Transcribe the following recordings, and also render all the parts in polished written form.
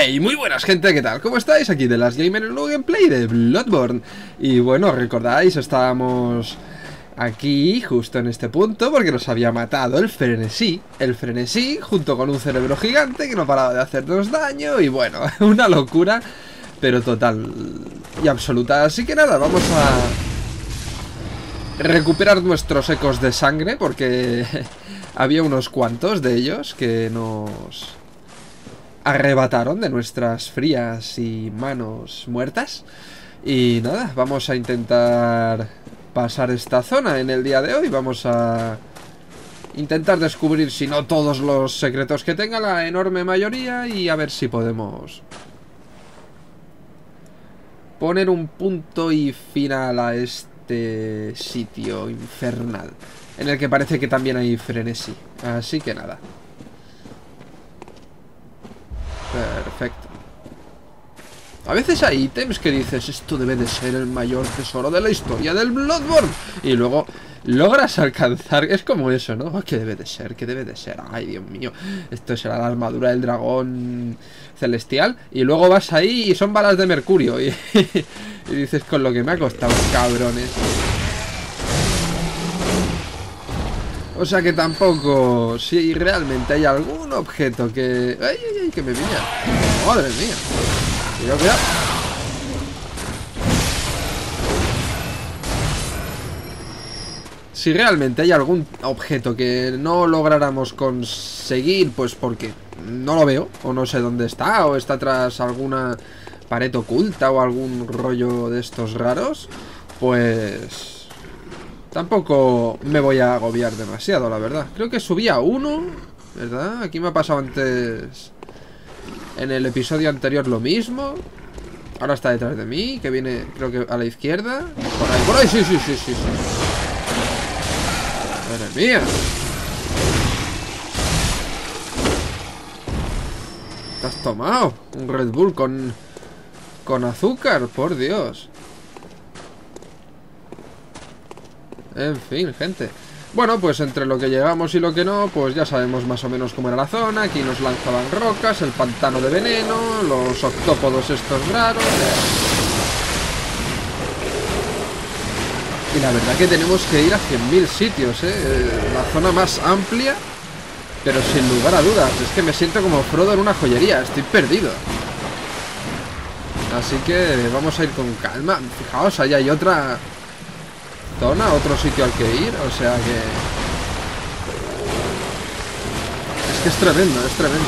Hey, muy buenas gente, ¿qué tal? ¿Cómo estáis? Aquí de Last Gamer en un nuevo gameplay de Bloodborne. Y bueno, recordáis, estábamos aquí, justo en este punto, porque nos había matado el frenesí. El frenesí, junto con un cerebro gigante que no paraba de hacernos daño. Y bueno, una locura, pero total y absoluta. Así que nada, vamos a recuperar nuestros ecos de sangre, porque había unos cuantos de ellos que nos arrebataron de nuestras frías y manos muertas. Y nada, vamos a intentar pasar esta zona en el día de hoy. Vamos a intentar descubrir, si no todos los secretos que tenga, la enorme mayoría, y a ver si podemos poner un punto y final a este sitio infernal, en el que parece que también hay frenesí. Así que nada. Perfecto. A veces hay ítems que dices, esto debe de ser el mayor tesoro de la historia del Bloodborne, y luego logras alcanzar, es como eso, ¿no? ¿Qué debe de ser? ¿Qué debe de ser? Ay, Dios mío, esto será la armadura del dragón celestial, y luego vas ahí y son balas de mercurio, y dices, con lo que me ha costado, cabrones. O sea que tampoco, si realmente hay algún objeto que... ¡Ay, ay, ay! Que me pilla. ¡Madre mía! Cuidado, cuidado. Si realmente hay algún objeto que no lográramos conseguir, pues porque no lo veo, o no sé dónde está, o está tras alguna pared oculta, o algún rollo de estos raros, pues... tampoco me voy a agobiar demasiado, la verdad. Creo que subía uno, ¿verdad? Aquí me ha pasado antes, en el episodio anterior, lo mismo. Ahora está detrás de mí, que viene, creo que a la izquierda. Por ahí, sí, sí, sí, sí, sí. Madre mía. ¿Te has tomado un Red Bull con azúcar? Por Dios. En fin, gente. Bueno, pues entre lo que llegamos y lo que no, pues ya sabemos más o menos cómo era la zona. Aquí nos lanzaban rocas, el pantano de veneno, los octópodos estos raros. Y la verdad que tenemos que ir a 100.000 sitios, la zona más amplia, pero sin lugar a dudas. Es que me siento como Frodo en una joyería, estoy perdido. Así que vamos a ir con calma. Fijaos, ahí hay otra zona, otro sitio al que ir, o sea que... es que es tremendo, es tremendo.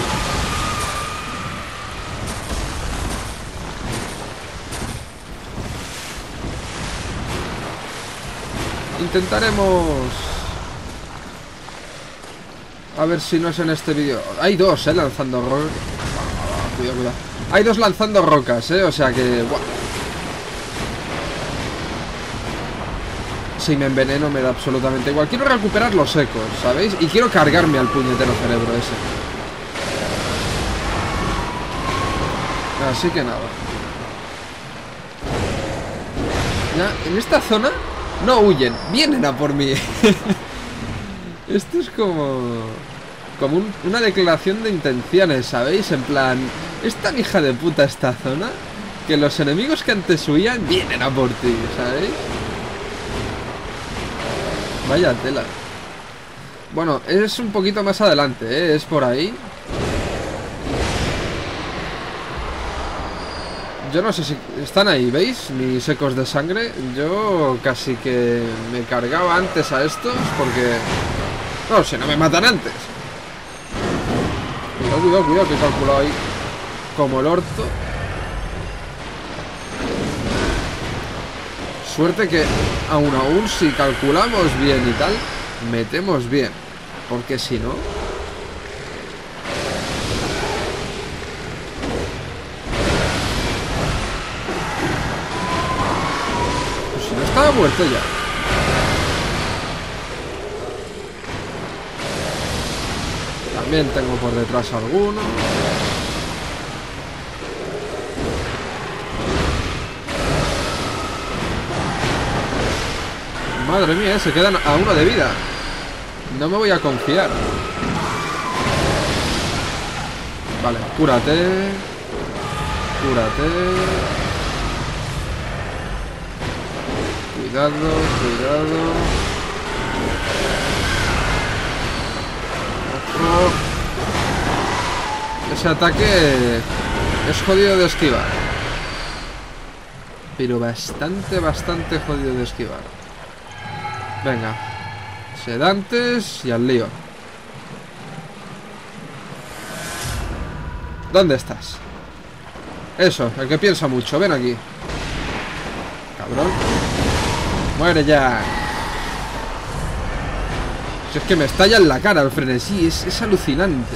Intentaremos... a ver si no es en este vídeo. Hay dos, lanzando rocas. Cuidado, cuidado. Hay dos lanzando rocas, o sea que... ¡buah! Si me enveneno me da absolutamente igual. Quiero recuperar los ecos, ¿sabéis? Y quiero cargarme al puñetero cerebro ese. Así que nada. Ya, en esta zona no huyen, vienen a por mí. Esto es como una declaración de intenciones, ¿sabéis? En plan, es tan hija de puta esta zona que los enemigos que antes huían vienen a por ti, ¿sabéis? Vaya tela. Bueno, es un poquito más adelante, es por ahí. Yo no sé si están ahí, ¿veis? Mis ecos de sangre. Yo casi que me cargaba antes a estos porque... no, si no me matan antes. Cuidado, cuidado, cuidado, que he calculado ahí como el orto. Suerte que aún si calculamos bien y tal, metemos bien, porque si no... pues si no estaba muerto ya. También tengo por detrás alguno. Madre mía, se quedan a uno de vida. No me voy a confiar. Vale, cúrate. Cúrate. Cuidado, cuidado. Ojo. Ese ataque es jodido de esquivar. Pero bastante jodido de esquivar. Venga. Sedantes y al lío. ¿Dónde estás? Eso, el que piensa mucho. Ven aquí. Cabrón. Muere ya. Si es que me estalla en la cara el frenesí. Es alucinante.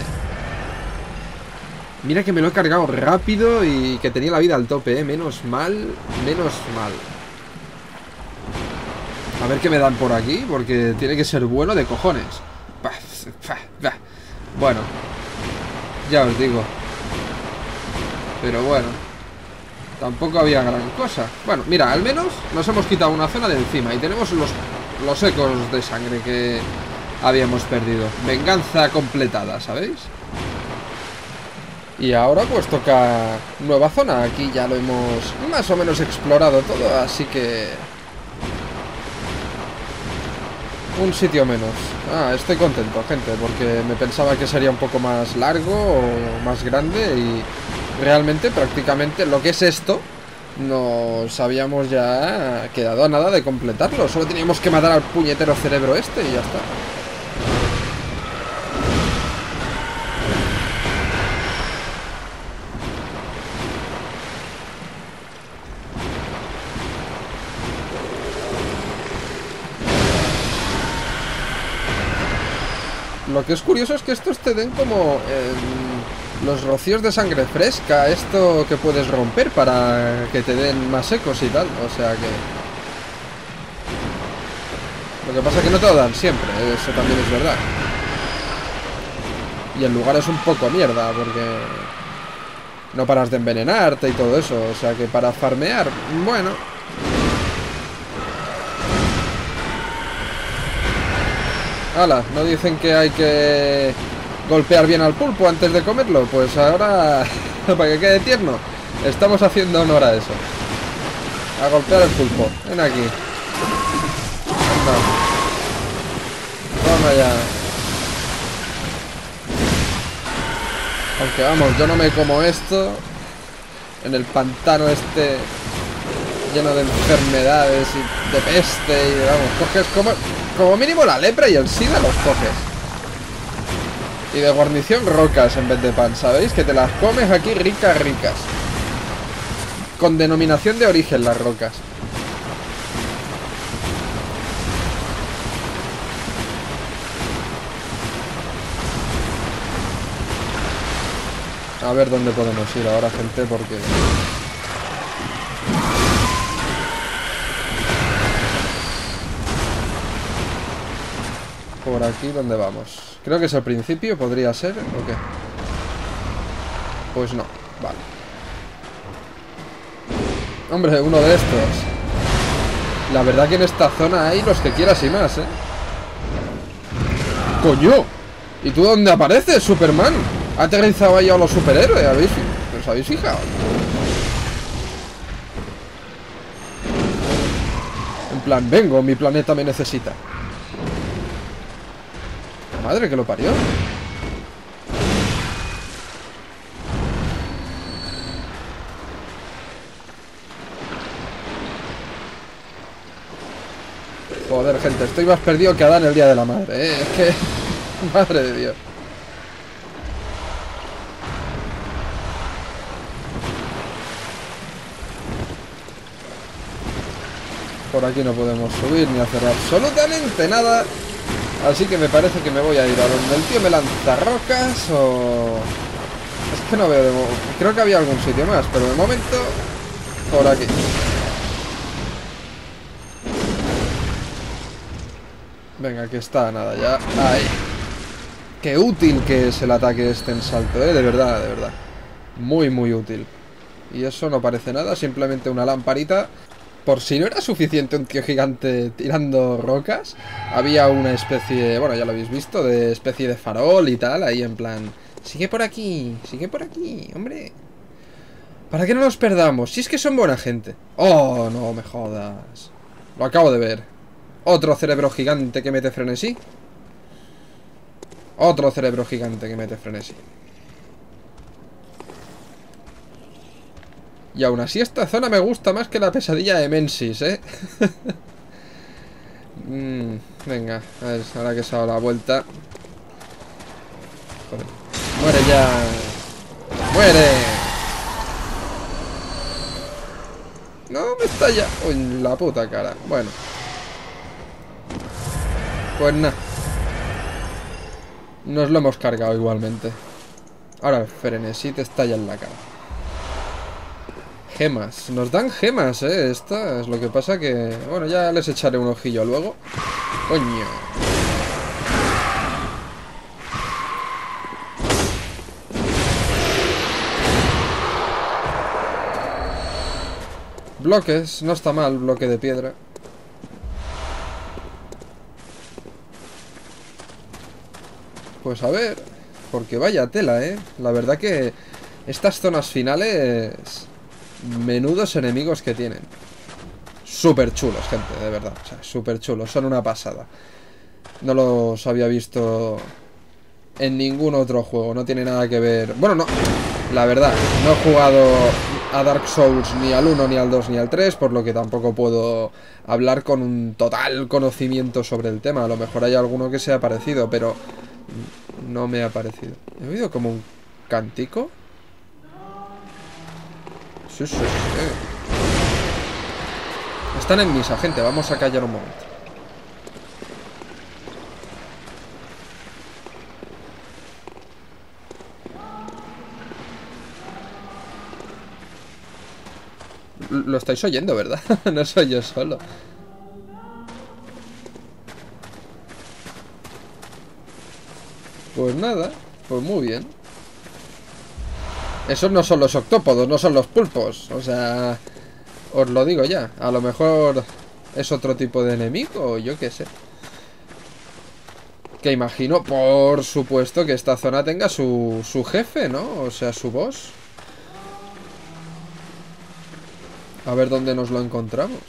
Mira que me lo he cargado rápido y que tenía la vida al tope, ¿eh? Menos mal, menos mal. A ver qué me dan por aquí, porque tiene que ser bueno de cojones. Bueno, ya os digo. Pero bueno, tampoco había gran cosa. Bueno, mira, al menos nos hemos quitado una zona de encima y tenemos los ecos de sangre que habíamos perdido. Venganza completada, ¿sabéis? Y ahora pues toca nueva zona. Aquí ya lo hemos más o menos explorado todo, así que... un sitio menos. Estoy contento, gente, porque me pensaba que sería un poco más largo o más grande y realmente prácticamente lo que es esto nos habíamos ya quedado a nada de completarlo. Solo teníamos que matar al puñetero cerebro este y ya está. Lo que es curioso es que estos te den como los rocíos de sangre fresca, esto que puedes romper para que te den más ecos y tal, o sea que... Lo que pasa es que no te lo dan siempre, eso también es verdad. Y el lugar es un poco mierda, porque no paras de envenenarte y todo eso, o sea que para farmear, bueno... ¡Hala! ¿No dicen que hay que golpear bien al pulpo antes de comerlo? Pues ahora, para que quede tierno, estamos haciendo honor a eso. A golpear el pulpo. Ven aquí. Anda. Toma ya. Aunque vamos, yo no me como esto en el pantano este lleno de enfermedades y de peste y vamos, coges como mínimo la lepra y el sida los coges. Y de guarnición rocas en vez de pan, ¿sabéis? Que te las comes aquí ricas, ricas. Con denominación de origen las rocas. A ver dónde podemos ir ahora, gente, porque... Por aquí, ¿dónde vamos? Creo que es el principio, podría ser, ¿o qué? Pues no, vale. Hombre, uno de estos. La verdad que en esta zona hay los que quieras y más, ¿eh? ¡Coño! ¿Y tú dónde apareces, Superman? Ha aterrizado ahí a los superhéroes, ¿os habéis fijado? En plan, vengo, mi planeta me necesita. Madre que lo parió. Joder, gente, estoy más perdido que Adán el día de la madre, ¿eh? Es que... Madre de Dios. Por aquí no podemos subir ni hacer absolutamente nada. Así que me parece que me voy a ir a donde el tío me lanza rocas o... Es que no veo de momento. Creo que había algún sitio más, pero de momento... Por aquí. Venga, que está, nada, ya. Ahí. Qué útil que es el ataque este en salto, de verdad, de verdad. Muy, muy útil. Y eso no parece nada, simplemente una lamparita. Por si no era suficiente un tío gigante tirando rocas, había una especie, bueno, ya lo habéis visto, de especie de farol y tal, ahí en plan, sigue por aquí, hombre. Para que no nos perdamos. Si es que son buena gente. Oh, no me jodas. Lo acabo de ver. Otro cerebro gigante que mete frenesí. Otro cerebro gigante que mete frenesí. Y aún así esta zona me gusta más que la pesadilla de Mensis, ¿eh? Venga, a ver, ahora que se ha dado la vuelta. Joder. ¡Muere ya! ¡Muere! No, me estalla. Uy, la puta cara. Bueno. Pues nada. Nos lo hemos cargado igualmente. Ahora el frenesí te estalla en la cara. Gemas. Nos dan gemas, Esta es lo que pasa que... Bueno, ya les echaré un ojillo luego. Coño. Bloques. No está mal, bloque de piedra. Pues a ver. Porque vaya tela, La verdad que estas zonas finales... Menudos enemigos que tienen. Súper chulos, gente, de verdad. O sea, súper chulos, son una pasada. No los había visto en ningún otro juego. No tiene nada que ver. Bueno, no. La verdad, no he jugado a Dark Souls ni al 1, ni al 2, ni al 3, por lo que tampoco puedo hablar con un total conocimiento sobre el tema. A lo mejor hay alguno que sea parecido, pero no me ha parecido. He oído como un cántico. Sí, sí, sí. Están en misa, gente. Vamos a callar un momento. Lo estáis oyendo, ¿verdad? No soy yo solo. Pues nada. Pues muy bien. Esos no son los octópodos, no son los pulpos. O sea... Os lo digo ya. A lo mejor es otro tipo de enemigo, o yo qué sé. Que imagino, por supuesto, que esta zona tenga su jefe, ¿no? O sea, su boss. A ver dónde nos lo encontramos.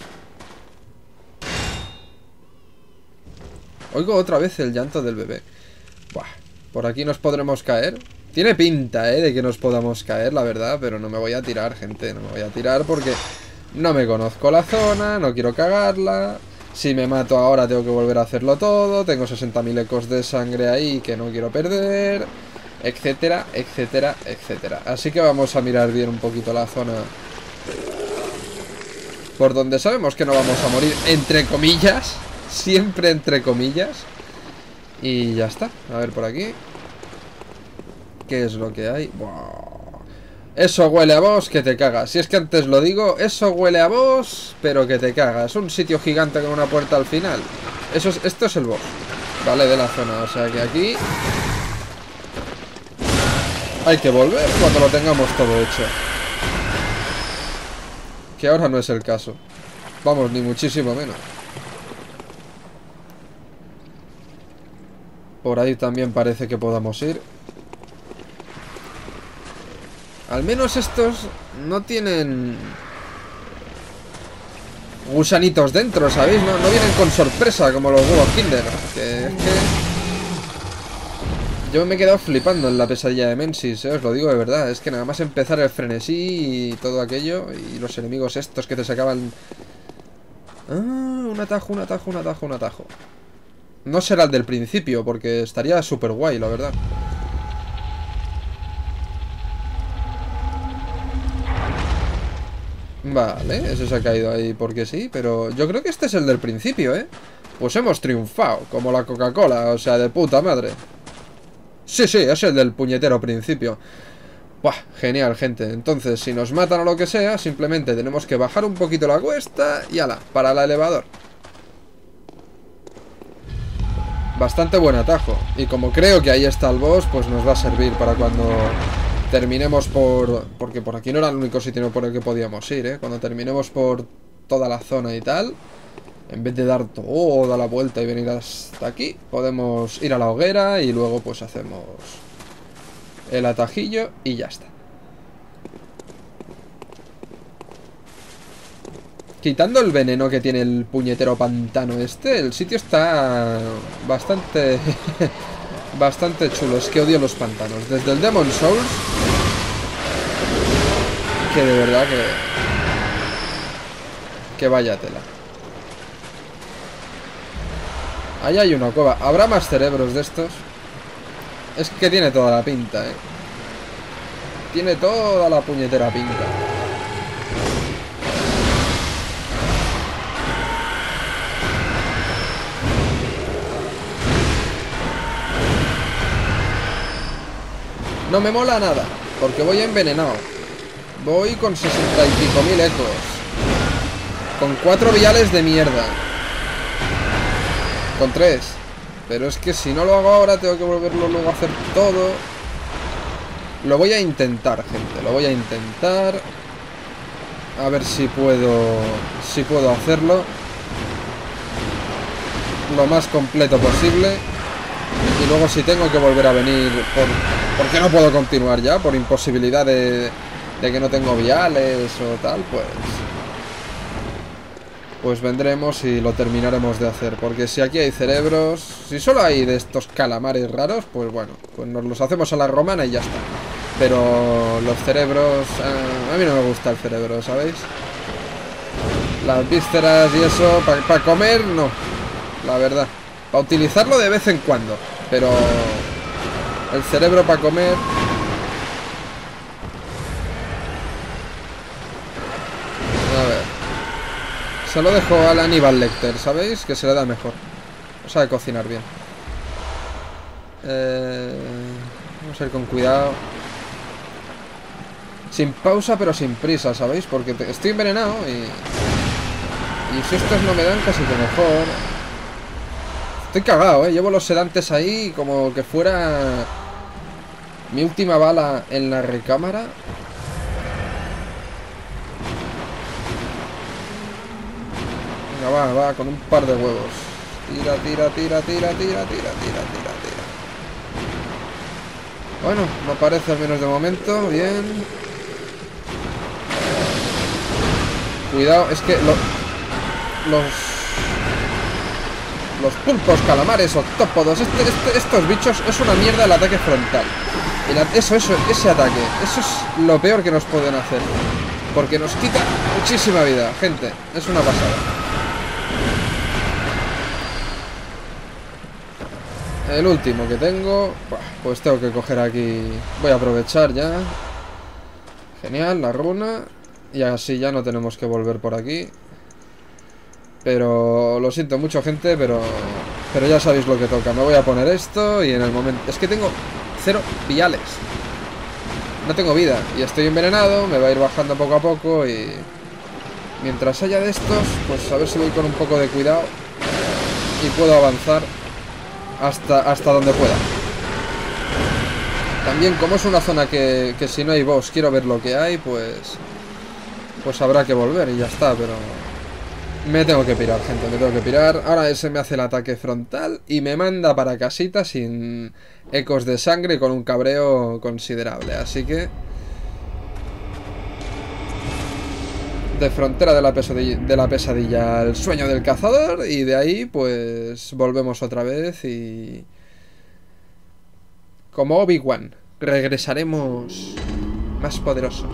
Oigo otra vez el llanto del bebé. Buah, por aquí nos podremos caer. Tiene pinta, de que nos podamos caer, la verdad. Pero no me voy a tirar, gente. No me voy a tirar porque no me conozco la zona. No quiero cagarla. Si me mato ahora tengo que volver a hacerlo todo. Tengo 60.000 ecos de sangre ahí que no quiero perder. Etcétera, etcétera, etcétera. Así que vamos a mirar bien un poquito la zona por donde sabemos que no vamos a morir, entre comillas. Siempre entre comillas. Y ya está. A ver por aquí. ¿Qué es lo que hay? ¡Buah! Eso huele a boss que te cagas. Si es que antes lo digo, eso huele a boss, pero que te cagas. Un sitio gigante con una puerta al final. Esto es el boss, ¿vale? De la zona. O sea que aquí hay que volver cuando lo tengamos todo hecho. Que ahora no es el caso. Vamos, ni muchísimo menos. Por ahí también parece que podamos ir. Al menos estos no tienen gusanitos dentro, ¿sabéis? No vienen con sorpresa como los huevos Kinder. Que es que... Yo me he quedado flipando en la pesadilla de Mensis, os lo digo de verdad. Es que nada más empezar el frenesí y todo aquello, y los enemigos estos que te sacaban... Ah, un atajo, un atajo, un atajo, un atajo. No será el del principio, porque estaría súper guay, la verdad. Vale, ese se ha caído ahí porque sí, pero yo creo que este es el del principio, ¿eh? Pues hemos triunfado, como la Coca-Cola, o sea, de puta madre. Sí, sí, es el del puñetero principio. Buah, genial, gente. Entonces, si nos matan o lo que sea, simplemente tenemos que bajar un poquito la cuesta y ala, para el elevador. Bastante buen atajo. Y como creo que ahí está el boss, pues nos va a servir para cuando terminemos por... Porque por aquí no era el único sitio por el que podíamos ir, ¿eh? Cuando terminemos por toda la zona y tal, en vez de dar toda la vuelta y venir hasta aquí, podemos ir a la hoguera y luego pues hacemos el atajillo y ya está. quitando el veneno que tiene el puñetero pantano este, el sitio está bastante... bastante chulo. Es que odio los pantanos. Desde el Demon Souls, que de verdad que vaya tela. Ahí hay una cueva. ¿Habrá más cerebros de estos? Es que tiene toda la pinta, Tiene toda la puñetera pinta. No me mola nada, porque voy envenenado. Voy con 60 y pico mil ecos. Con 4 viales de mierda. Con 3. Pero es que si no lo hago ahora, tengo que volverlo luego a hacer todo. Lo voy a intentar, gente. Lo voy a intentar. A ver si puedo hacerlo lo más completo posible. Y luego si tengo que volver a venir porque no puedo continuar ya, por imposibilidad de que no tengo viales o tal, pues vendremos y lo terminaremos de hacer. Porque si aquí hay cerebros, si solo hay de estos calamares raros, pues bueno, pues nos los hacemos a la romana y ya está. Pero los cerebros, a mí no me gusta el cerebro, ¿sabéis? Las vísceras y eso, para comer, no, la verdad. Para utilizarlo de vez en cuando, pero el cerebro para comer... A ver. Se lo dejo al Aníbal Lecter, ¿sabéis? Que se le da mejor. O sabe cocinar bien. Vamos a ir con cuidado. Sin pausa pero sin prisa, ¿sabéis? Porque estoy envenenado y si estos no me dan casi que mejor. Estoy cagado, llevo los sedantes ahí como que fuera mi última bala en la recámara. Venga, va, con un par de huevos. Tira. Bueno, no parece al menos de momento. Bien. Cuidado, es que los pulpos, calamares, octópodos, estos bichos es una mierda el ataque frontal. Ese ataque, eso es lo peor que nos pueden hacer. Porque nos quita muchísima vida, gente. Es una pasada. El último que tengo, pues tengo que coger aquí. Voy a aprovechar ya. Genial, la runa. Y así ya no tenemos que volver por aquí. Pero lo siento mucho, gente, pero ya sabéis lo que toca. Me voy a poner esto y en el momento... Es que tengo 0 viales. No tengo vida y estoy envenenado. Me va a ir bajando poco a poco y... Mientras haya de estos, pues a ver si voy con un poco de cuidado y puedo avanzar hasta donde pueda. También, como es una zona que si no hay boss quiero ver lo que hay, pues habrá que volver y ya está, pero... Me tengo que pirar, gente, me tengo que pirar. Ahora ese me hace el ataque frontal y me manda para casita sin ecos de sangre y con un cabreo considerable. Así que... De frontera de la pesadilla al sueño del cazador. Y de ahí, pues, volvemos otra vez y... Como Obi-Wan, regresaremos más poderosos.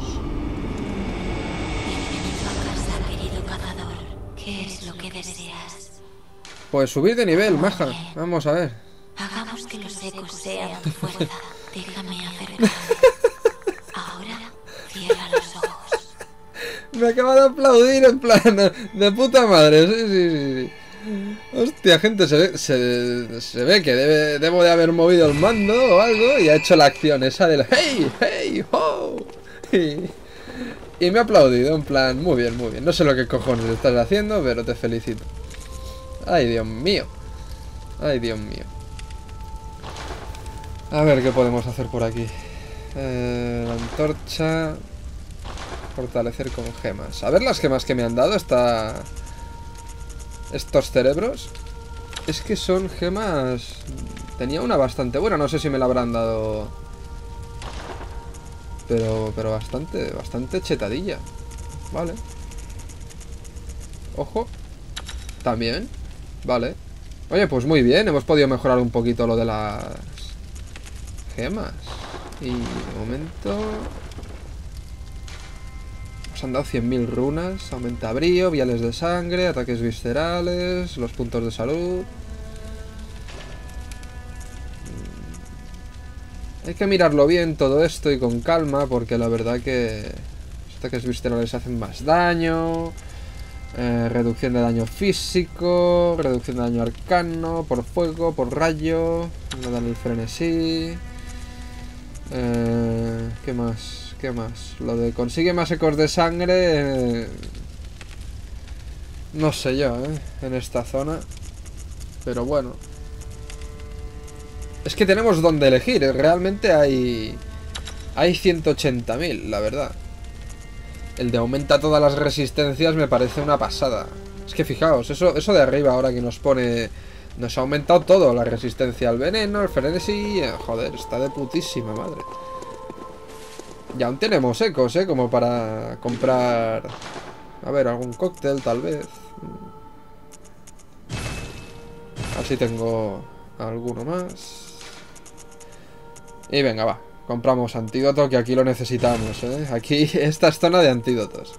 ¿Qué es lo que deseas? Pues subir de nivel, maja. Vamos a ver. Hagamos que los ecos sean tu fuerza. Déjame acercarme. Ahora cierra los ojos. Me acaba de aplaudir en plan de puta madre. Sí. Hostia, gente, se ve que debo de haber movido el mando o algo y ha hecho la acción esa del hey, ho. Y me ha aplaudido, en plan, muy bien. No sé lo que cojones estás haciendo, pero te felicito. Ay, Dios mío. A ver qué podemos hacer por aquí. La antorcha. Fortalecer con gemas. A ver las gemas que me han dado estos cerebros. Es que son gemas... Tenía una bastante buena, no sé si me la habrán dado... Pero bastante chetadilla. Vale. Ojo. También. Vale. Oye, pues muy bien. Hemos podido mejorar un poquito lo de las gemas. Y de momento... nos han dado 100.000 runas. Aumenta brío, viales de sangre, ataques viscerales, los puntos de salud. Hay que mirarlo bien todo esto y con calma, porque la verdad que los ataques viscerales hacen más daño. Reducción de daño físico, reducción de daño arcano, por fuego, por rayo, no dan el frenesí. ¿Qué más? ¿Qué más? Lo de consigue más ecos de sangre. No sé yo, en esta zona. Pero bueno. Es que tenemos donde elegir, realmente hay 180.000, la verdad. El de aumenta todas las resistencias me parece una pasada. Es que fijaos, eso de arriba ahora que nos pone... nos ha aumentado todo, la resistencia al veneno, el frenesí... joder, está de putísima madre. Y aún tenemos ecos, como para comprar... a ver, algún cóctel tal vez. Así tengo alguno más. Y venga, va. Compramos antídoto, que aquí lo necesitamos, Aquí, esta es zona de antídotos.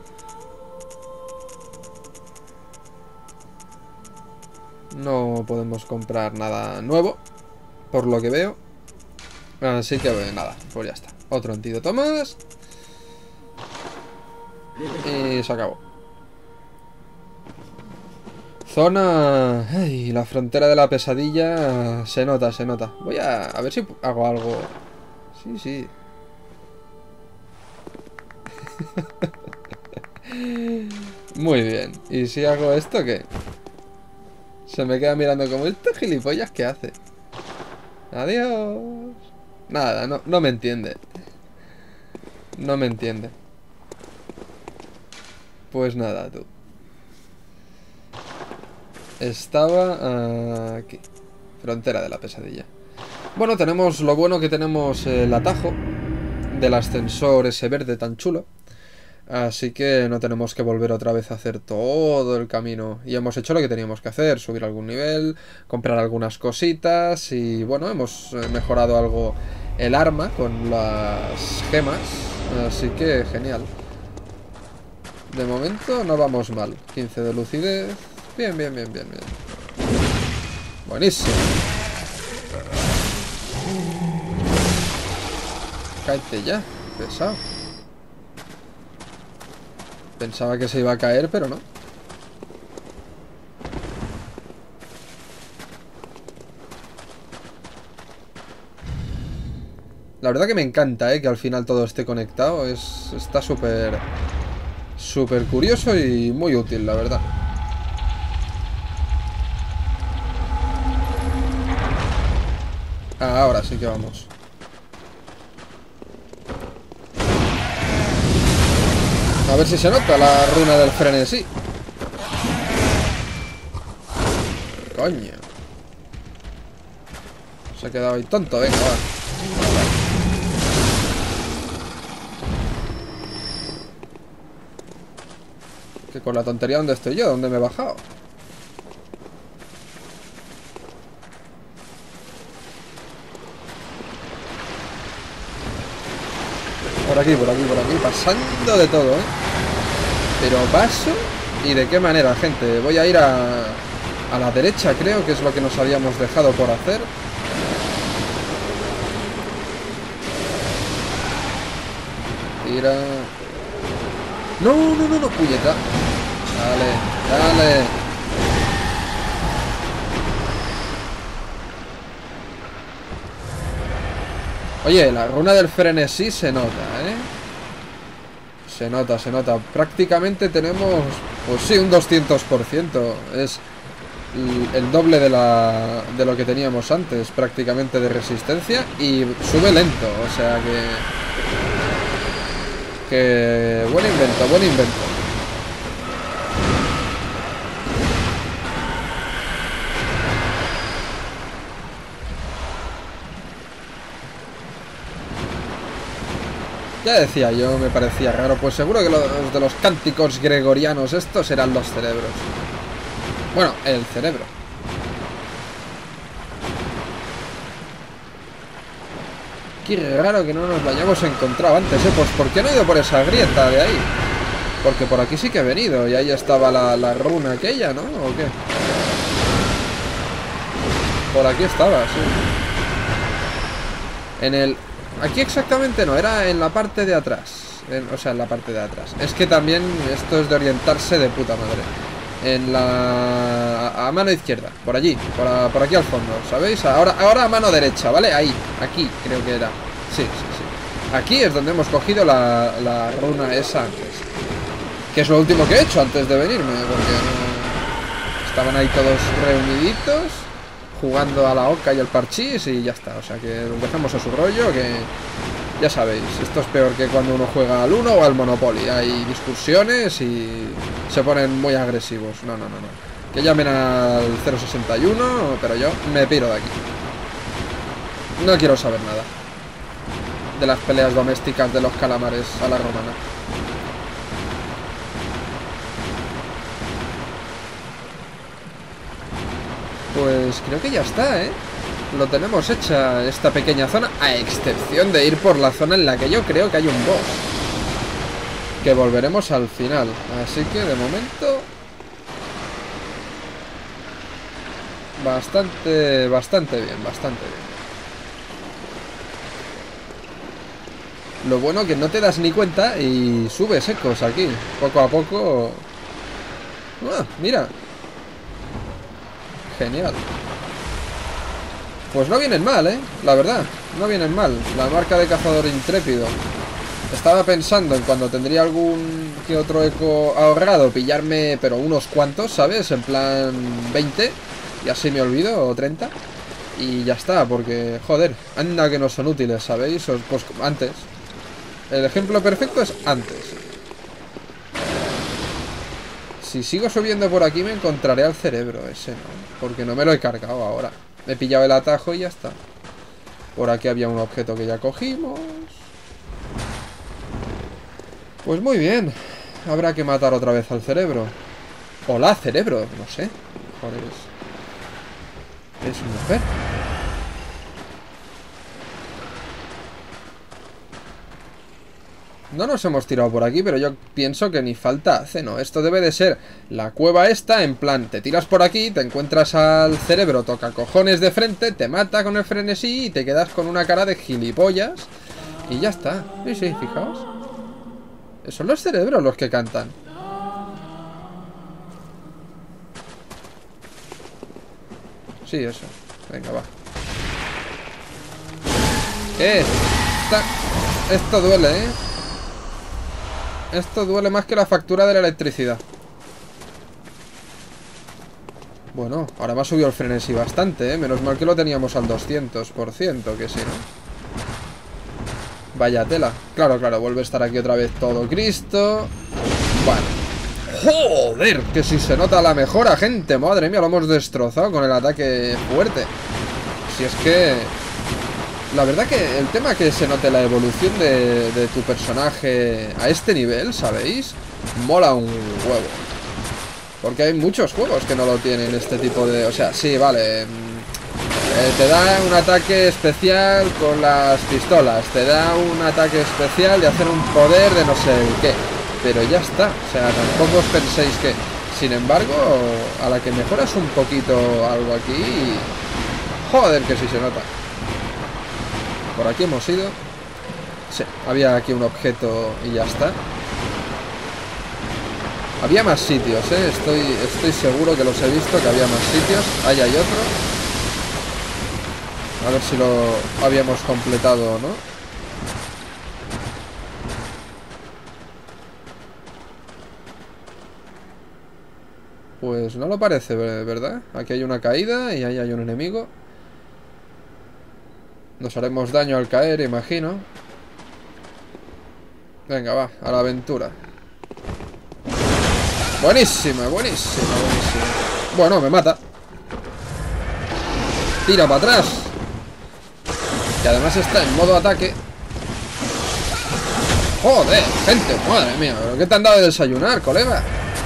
No podemos comprar nada nuevo, por lo que veo. Así que nada, pues ya está. Otro antídoto más. Y se acabó. Zona... ay, la frontera de la pesadilla. Se nota, se nota. Voy a ver si hago algo. Sí, sí. Muy bien. ¿Y si hago esto qué? Se me queda mirando como este gilipollas que hace. Adiós. Nada, no me entiende. No me entiende. Pues nada, tú. Estaba aquí. Frontera de la pesadilla. Bueno, tenemos lo bueno que tenemos el atajo del ascensor ese verde tan chulo. Así que no tenemos que volver otra vez a hacer todo el camino. Y hemos hecho lo que teníamos que hacer. Subir algún nivel, comprar algunas cositas. Y bueno, hemos mejorado algo el arma con las gemas. Así que genial. De momento no vamos mal. 15 de lucidez. Bien, bien, bien, bien, bien. Buenísimo. Cállate ya, pesado. Pensaba que se iba a caer, pero no. La verdad que me encanta, que al final todo esté conectado. Está súper... súper curioso y muy útil, la verdad. Ahora sí que vamos. A ver si se nota la runa del frenesí. Coño. Se ha quedado ahí tonto, venga, va. Que con la tontería, ¿dónde estoy yo? ¿Dónde me he bajado? Por aquí, por aquí, por aquí. Pasando de todo, Pero paso. ¿Y de qué manera, gente? Voy a ir a la derecha, creo, que es lo que nos habíamos dejado por hacer. Tira. No, no, no, no, puñeta. Dale, dale. Oye, la runa del frenesí se nota, Se nota, se nota. Prácticamente tenemos, pues sí, un 200%. Es el doble de lo que teníamos antes, prácticamente, de resistencia. Y sube lento, o sea que buen invento, buen invento. Ya decía yo, me parecía raro. Pues seguro que los de los cánticos gregorianos estos eran los cerebros. Bueno, el cerebro. Qué raro que no nos lo hayamos encontrado antes, ¿eh? Pues ¿por qué no he ido por esa grieta de ahí? Porque por aquí sí que he venido. Y ahí estaba la runa aquella, ¿no? ¿O qué? Por aquí estaba, sí. En el... Aquí exactamente no, era en la parte de atrás. O sea, en la parte de atrás. Es que también esto es de orientarse de puta madre. En la... A mano izquierda, por allí, por aquí al fondo, ¿sabéis? Ahora a mano derecha, ¿vale? Ahí, aquí creo que era. Sí, sí, sí. Aquí es donde hemos cogido la runa esa antes. Que es lo último que he hecho antes de venirme, porque no... Estaban ahí todos reuniditos, jugando a la oca y al parchís y ya está. O sea que los dejamos a su rollo, que... Ya sabéis, esto es peor que cuando uno juega al Uno o al Monopoly. Hay discusiones y se ponen muy agresivos. No, no, no, no. Que llamen al 061, pero yo me piro de aquí. No quiero saber nada de las peleas domésticas de los calamares a la romana. Pues creo que ya está, ¿eh? Lo tenemos hecha esta pequeña zona, a excepción de ir por la zona en la que yo creo que hay un boss, que volveremos al final. Así que de momento bastante bien. Lo bueno que no te das ni cuenta y subes ecos aquí, poco a poco. Ah, mira. Genial. Pues no vienen mal, la verdad, no vienen mal. La marca de cazador intrépido. Estaba pensando en cuando tendría algún que otro eco ahorrado, pillarme, pero unos cuantos, ¿sabes? En plan 20, y así me olvido, o 30. Y ya está, porque, joder, anda que no son útiles, ¿sabéis? Pues antes. El ejemplo perfecto es antes. Si sigo subiendo por aquí me encontraré al cerebro ese, ¿no? Porque no me lo he cargado ahora. He pillado el atajo y ya está. Por aquí había un objeto que ya cogimos. Pues muy bien. Habrá que matar otra vez al cerebro. O la cerebro, no sé. Joder, es mujer. No nos hemos tirado por aquí, pero yo pienso que ni falta hace, ¿no? Esto debe de ser la cueva esta, en plan, te tiras por aquí, te encuentras al cerebro, toca cojones de frente, te mata con el frenesí y te quedas con una cara de gilipollas. Y ya está. Sí, sí, fijaos. Son los cerebros los que cantan. Sí, eso. Venga, va. Esto duele, ¿eh? Esto duele más que la factura de la electricidad. Bueno, ahora me ha subido el frenesí bastante, ¿eh? Menos mal que lo teníamos al 200%, que sí, ¿no? Vaya tela. Claro, claro, vuelve a estar aquí otra vez todo Cristo. Bueno. ¡Joder! Que si se nota la mejora, gente. Madre mía, lo hemos destrozado con el ataque fuerte. Si es que... La verdad que el tema que se note la evolución de tu personaje a este nivel, ¿sabéis? Mola un huevo. Porque hay muchos juegos que no lo tienen este tipo de... O sea, sí, vale. Te da un ataque especial con las pistolas. Te da un ataque especial de hacer un poder de no sé qué. Pero ya está. O sea, tampoco os penséis que... Sin embargo, a la que mejoras un poquito algo aquí... Joder, que sí se nota. Por aquí hemos ido. Sí, había aquí un objeto y ya está. Había más sitios, ¿eh? Estoy seguro que los he visto, que había más sitios. Ahí hay otro. A ver si lo habíamos completado o no. Pues no lo parece, ¿verdad? Aquí hay una caída y ahí hay un enemigo. Nos haremos daño al caer, imagino. Venga, va, a la aventura. Buenísima, buenísima, buenísima. Bueno, me mata. Tira para atrás. Que además está en modo ataque. Joder, gente, madre mía. ¿Pero qué te han dado de desayunar, colega?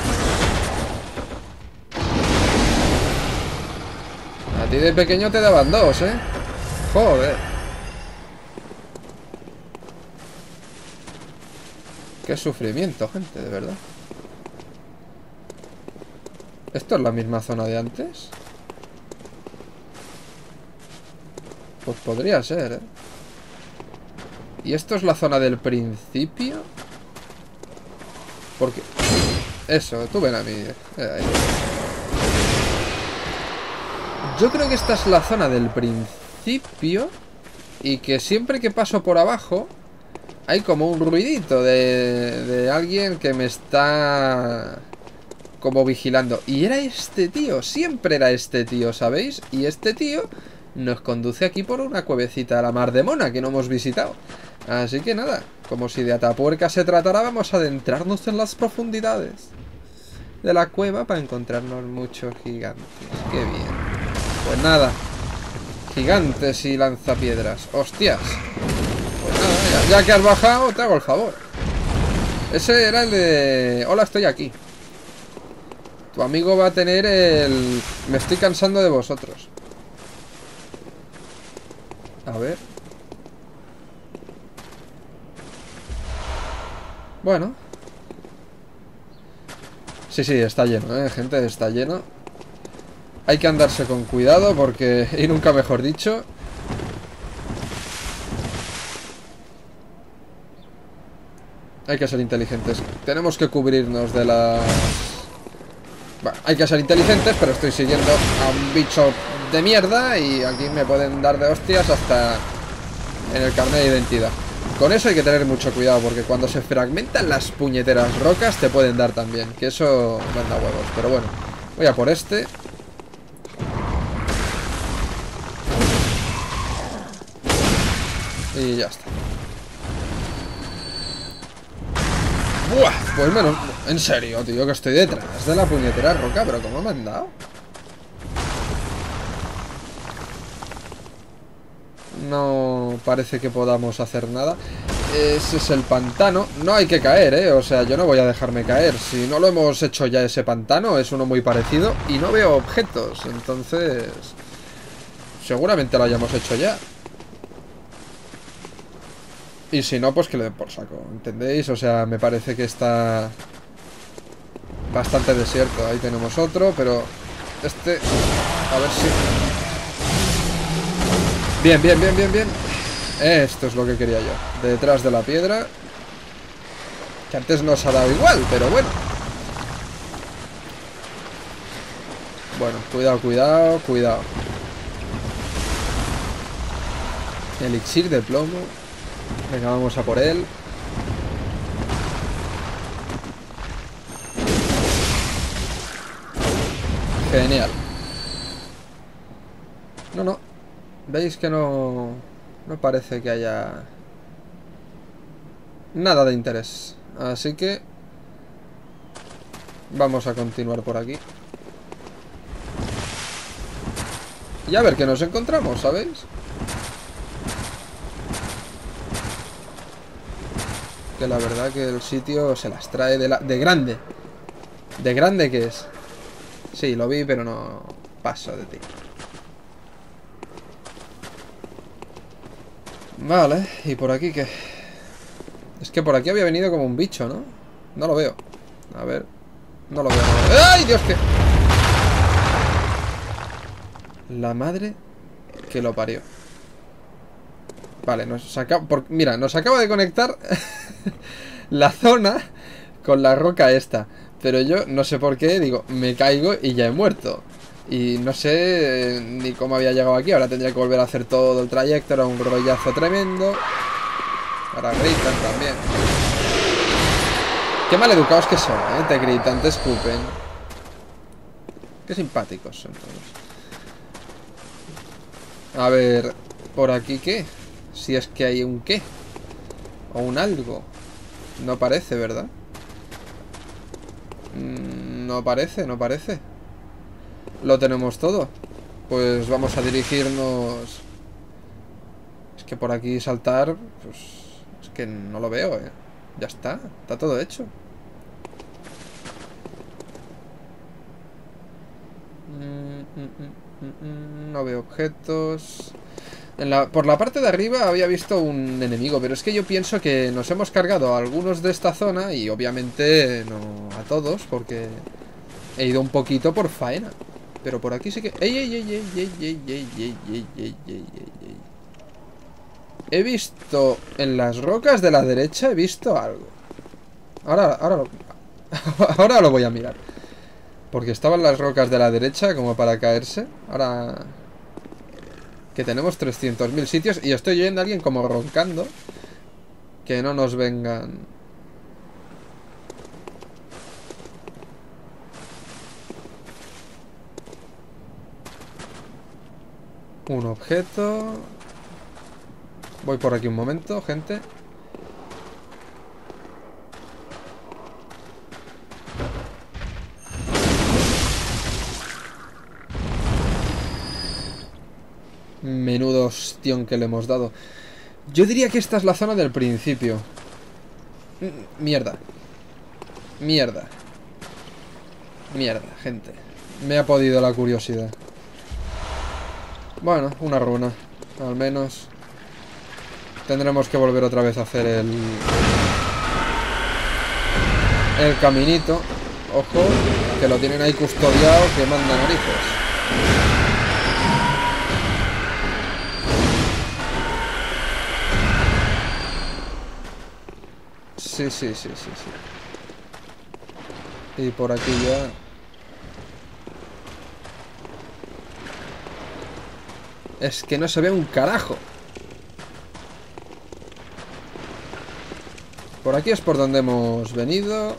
A ti de pequeño te daban dos, ¿eh? Joder. Qué sufrimiento, gente, de verdad. ¿Esto es la misma zona de antes? Pues podría ser, ¿eh? ¿Y esto es la zona del principio? Porque... Eso, tú ven a mí. Yo creo que esta es la zona del principio. Y que siempre que paso por abajo hay como un ruidito de alguien que me está... como vigilando. Y era este tío, siempre era este tío, ¿sabéis? Y este tío nos conduce aquí por una cuevecita a la mar de mona que no hemos visitado. Así que nada, como si de Atapuerca se tratara, vamos a adentrarnos en las profundidades de la cueva para encontrarnos muchos gigantes. ¡Qué bien! Pues nada, gigantes y lanzapiedras. ¡Hostias! Pues nada, ya que has bajado, te hago el favor. Ese era el de... Hola, estoy aquí. Tu amigo va a tener el... Me estoy cansando de vosotros. A ver. Bueno. Sí, está lleno, gente, está lleno. Hay que andarse con cuidado porque... Y nunca mejor dicho. Hay que ser inteligentes. Tenemos que cubrirnos de las... Bueno, hay que ser inteligentes, pero estoy siguiendo a un bicho de mierda y aquí me pueden dar de hostias hasta en el carnet de identidad. Con eso hay que tener mucho cuidado porque cuando se fragmentan las puñeteras rocas te pueden dar también, que eso manda huevos. Pero bueno, voy a por este. Y ya está. Buah, pues menos... En serio, tío, que estoy detrás de la puñetera roca, pero ¿cómo me han dado? No parece que podamos hacer nada. Ese es el pantano. No hay que caer, o sea, yo no voy a dejarme caer. Si no lo hemos hecho ya ese pantano, es uno muy parecido y no veo objetos, entonces... Seguramente lo hayamos hecho ya. Y si no, pues que le den por saco, ¿entendéis? O sea, me parece que está bastante desierto. Ahí tenemos otro, pero este... A ver si... Bien. Esto es lo que quería yo. Detrás de la piedra. Que antes nos ha dado igual, pero bueno. Bueno, cuidado. Elixir de plomo. Venga, vamos a por él. Genial. No. ¿Veis que no parece que haya nada de interés? Así que vamos a continuar por aquí. Y a ver qué nos encontramos, ¿sabéis? Que la verdad que el sitio se las trae de grande. De grande que es. Sí, lo vi, pero no paso de ti. Vale, ¿y por aquí qué? Es que por aquí había venido como un bicho, ¿no? No lo veo. A ver. No lo veo. ¡Ay, Dios, qué! La madre que lo parió. Vale, mira, nos acaba de conectar la zona con la roca esta. Pero yo no sé por qué, digo, me caigo y ya he muerto. Y no sé ni cómo había llegado aquí. Ahora tendría que volver a hacer todo el trayecto. Era un rollazo tremendo. Ahora gritan también. Qué maleducados que son, ¿eh? Te gritan, te escupen. Qué simpáticos son todos. A ver, ¿por aquí qué? Si es que hay un qué. O un algo. No parece, ¿verdad? No parece. Lo tenemos todo. Pues vamos a dirigirnos... Es que por aquí saltar... Pues... Es que no lo veo, Ya está todo hecho. No veo objetos. Por la parte de arriba había visto un enemigo, pero es que yo pienso que nos hemos cargado a algunos de esta zona y obviamente no a todos, porque he ido un poquito por faena. Pero por aquí sí que... ¡Ey, ey, ey, ey, ey, ey, ey, ey, ey, ey, ey, ey! He visto en las rocas de la derecha, he visto algo. Ahora lo voy a mirar. Porque estaban las rocas de la derecha como para caerse. Ahora... Que tenemos 300.000 sitios y estoy oyendo a alguien como roncando. Que no nos vengan... Un objeto... Voy por aquí un momento, gente. Menudo ostión que le hemos dado. Yo diría que esta es la zona del principio. Mierda. Mierda. Mierda, gente. Me ha podido la curiosidad. Bueno, una runa. Al menos. Tendremos que volver otra vez a hacer el caminito. Ojo, que lo tienen ahí custodiado, que manda narices. Sí, sí, sí, sí, sí. Y por aquí ya... Es que no se ve un carajo. Por aquí es por donde hemos venido.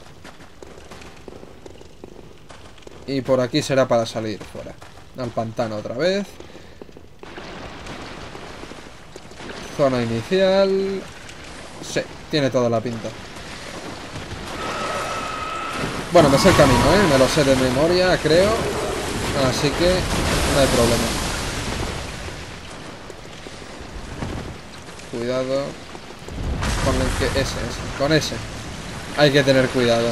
Y por aquí será para salir fuera. Al pantano otra vez. Zona inicial. Sí, tiene toda la pinta. Bueno, me sé el camino, ¿eh? Me lo sé de memoria, creo. Así que no hay problema. Cuidado. Con el que... Ese. Con ese. Hay que tener cuidado.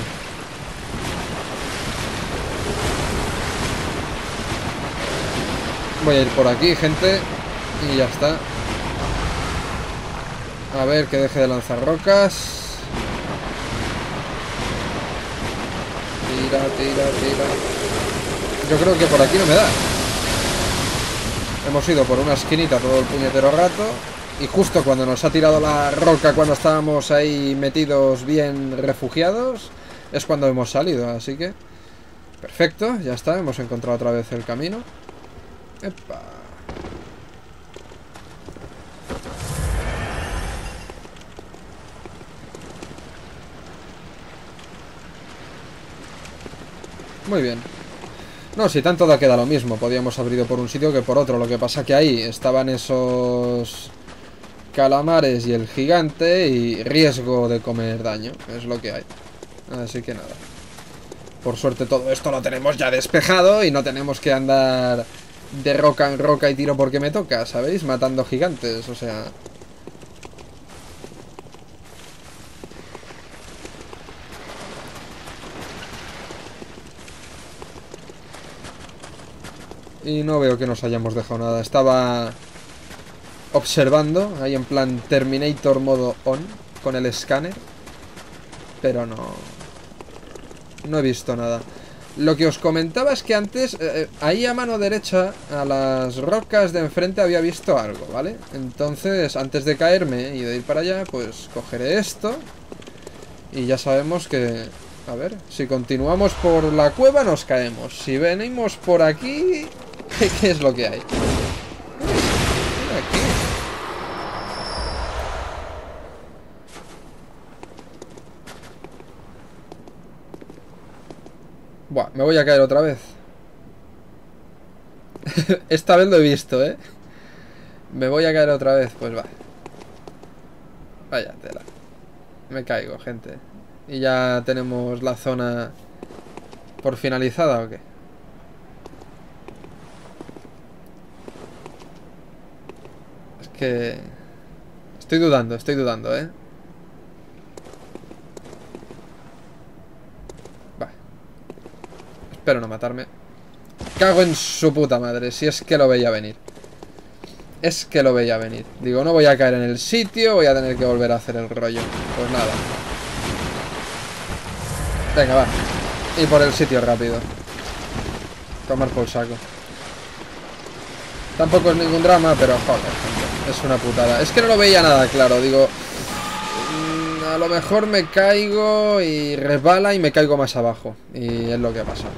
Voy a ir por aquí, gente. Y ya está. A ver, que deje de lanzar rocas. Tira, tira, tira. Yo creo que por aquí no me da. Hemos ido por una esquinita todo el puñetero rato. Y justo cuando nos ha tirado la roca, cuando estábamos ahí metidos bien refugiados, es cuando hemos salido, así que... Perfecto, ya está, hemos encontrado otra vez el camino. ¡Epa! Muy bien. No, si tanto da queda lo mismo. Podíamos haber ido por un sitio que por otro. Lo que pasa que ahí estaban esos calamares y el gigante y riesgo de comer daño. Es lo que hay. Así que nada. Por suerte todo esto lo tenemos ya despejado y no tenemos que andar de roca en roca y tiro porque me toca, ¿sabéis? Matando gigantes, o sea... Y no veo que nos hayamos dejado nada. Estaba observando, ahí en plan Terminator modo on, con el escáner. Pero no he visto nada. Lo que os comentaba es que antes, ahí a mano derecha, a las rocas de enfrente había visto algo, ¿vale? Entonces, antes de caerme y de ir para allá, pues cogeré esto. Y ya sabemos que... A ver, si continuamos por la cueva nos caemos. Si venimos por aquí... ¿Qué es lo que hay? Aquí. Buah, me voy a caer otra vez. Esta vez lo he visto, ¿eh? Me voy a caer otra vez, pues va. Vaya tela. Me caigo, gente. Y ya tenemos la zona por finalizada, ¿o qué? Es que... Estoy dudando, ¿eh? Espero no matarme. Cago en su puta madre, si es que lo veía venir. Es que lo veía venir. Digo, no voy a caer en el sitio, voy a tener que volver a hacer el rollo. Pues nada. Venga, va. Y por el sitio rápido. Tomar por saco. Tampoco es ningún drama, pero joder, es una putada. Es que no lo veía nada claro, digo... a lo mejor me caigo y resbala y me caigo más abajo. Y es lo que ha pasado.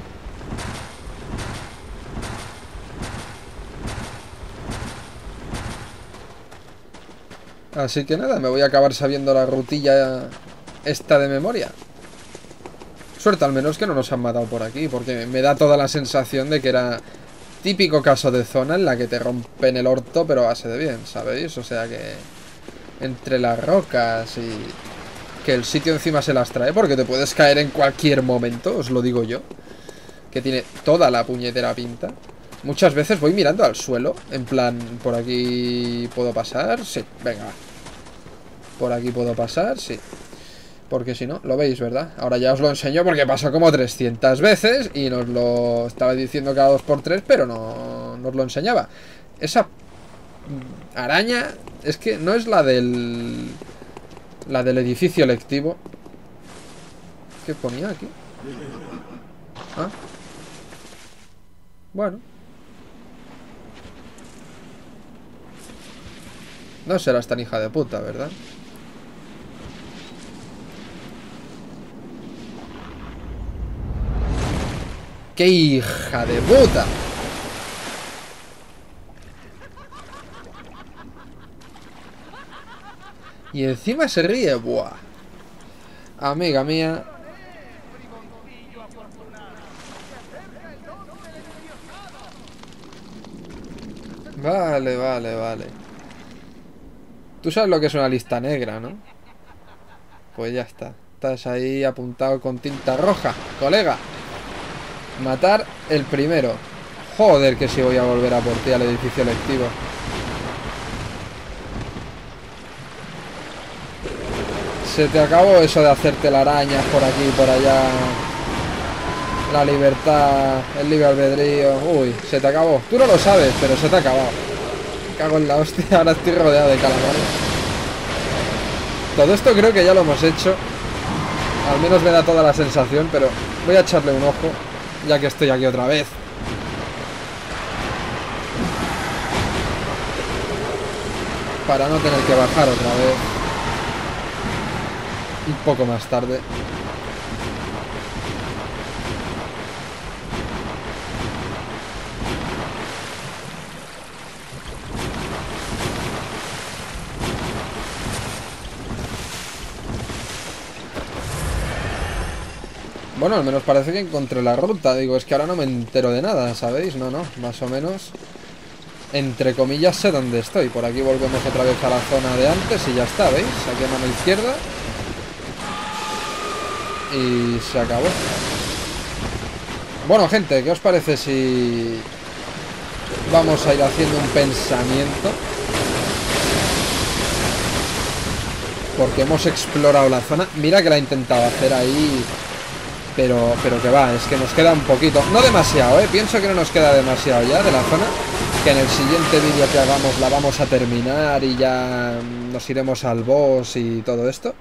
Así que nada, me voy a acabar sabiendo la rutilla esta de memoria. Suerte al menos que no nos han matado por aquí, porque me da toda la sensación de que era típico caso de zona en la que te rompen el orto, pero a base de bien, ¿sabéis? O sea que entre las rocas y que el sitio encima se las trae, porque te puedes caer en cualquier momento, os lo digo yo, que tiene toda la puñetera pinta. Muchas veces voy mirando al suelo, en plan, ¿por aquí puedo pasar? Sí, venga, va. ¿Por aquí puedo pasar? Sí. Porque si no, lo veis, ¿verdad? Ahora ya os lo enseño porque pasó como 300 veces y nos lo estaba diciendo cada 2×3, pero no nos lo enseñaba. Esa araña es que no es la del edificio lectivo. ¿Qué ponía aquí? Ah. Bueno. No serás tan hija de puta, ¿verdad? ¡Qué hija de puta! Y encima se ríe, buah. Amiga mía. Vale, vale, vale. Tú sabes lo que es una lista negra, ¿no? Pues ya está. Estás ahí apuntado con tinta roja, colega. Matar el primero. Joder, que si voy a volver a por ti al edificio lectivo. Se te acabó eso de hacerte la araña por aquí y por allá. La libertad, el libre albedrío. Uy, se te acabó. Tú no lo sabes, pero se te ha acabado. Me cago en la hostia, ahora estoy rodeado de calamares. Todo esto creo que ya lo hemos hecho. Al menos me da toda la sensación, pero voy a echarle un ojo, ya que estoy aquí otra vez. Para no tener que bajar otra vez. Un poco más tarde. Bueno, al menos parece que encontré la ruta. Digo, es que ahora no me entero de nada, ¿sabéis? No, no, más o menos, entre comillas, sé dónde estoy. Por aquí volvemos otra vez a la zona de antes y ya está, ¿veis? Aquí a mano izquierda. Y se acabó. Bueno, gente, ¿qué os parece si vamos a ir haciendo un pensamiento? Porque hemos explorado la zona. Mira que la he intentado hacer ahí, pero que va, es que nos queda un poquito. No demasiado, pienso que no nos queda demasiado ya de la zona. Que en el siguiente vídeo que hagamos la vamos a terminar y ya nos iremos al boss y todo esto.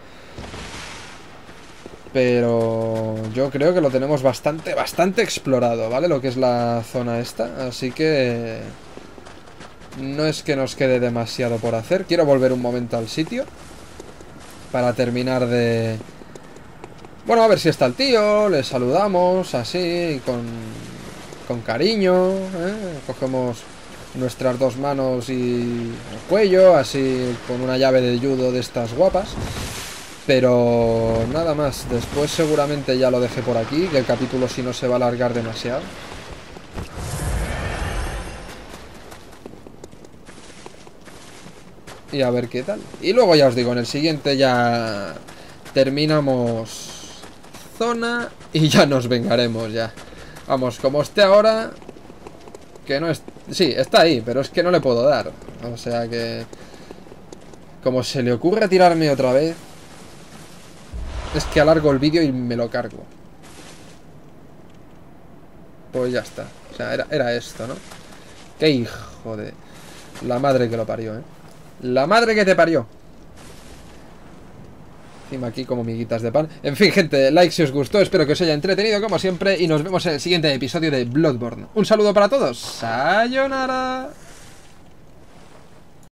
Pero yo creo que lo tenemos bastante explorado, ¿vale? Lo que es la zona esta. Así que no es que nos quede demasiado por hacer. Quiero volver un momento al sitio para terminar de... Bueno, a ver si está el tío. Le saludamos así, con cariño, cogemos nuestras dos manos y el cuello, así con una llave de judo de estas guapas. Pero nada más, después seguramente ya lo dejé por aquí, que el capítulo si no se va a alargar demasiado. Y a ver qué tal. Y luego ya os digo, en el siguiente ya terminamos zona y ya nos vengaremos ya. Vamos, como esté ahora, que no es... Sí, está ahí, pero es que no le puedo dar. O sea que... como se le ocurre tirarme otra vez... es que alargo el vídeo y me lo cargo. Pues ya está. O sea, era esto, ¿no? Qué hijo de... La madre que lo parió, ¿eh? La madre que te parió. Encima aquí como miguitas de pan. En fin, gente, like si os gustó. Espero que os haya entretenido como siempre. Y nos vemos en el siguiente episodio de Bloodborne. Un saludo para todos. Sayonara.